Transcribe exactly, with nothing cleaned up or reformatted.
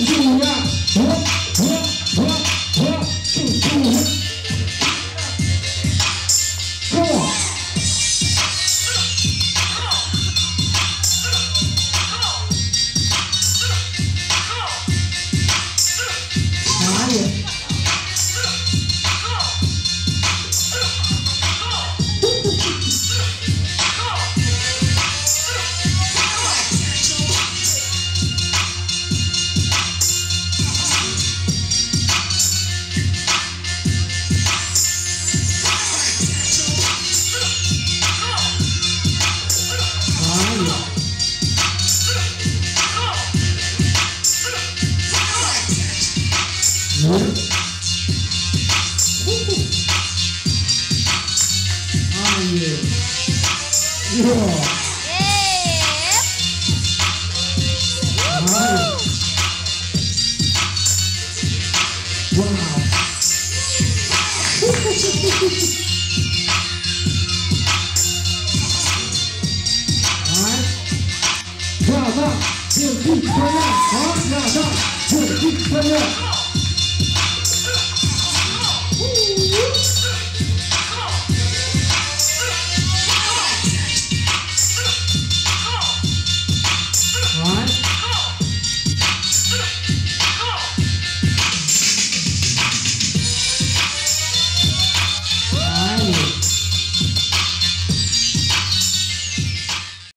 呀，我我我我就是我。哪里？嗯，哎呀，哟，哎，哇，来，跳上，就地穿越，好，跳上，就地穿越。